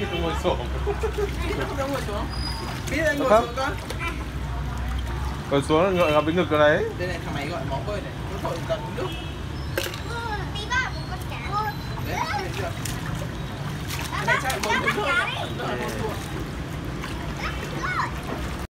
tôi ngồi xuống. Đâu ngồi xuống. Biết anh ngồi xuống con. Ngồi xuống ngựa gặp cái ngực cái đấy. Đây này thằng mày gọi món bơi này, nó thổi tận nước. Tí ba một con cá. Đấy, được chưa? Cái này chắc là món nước thôi.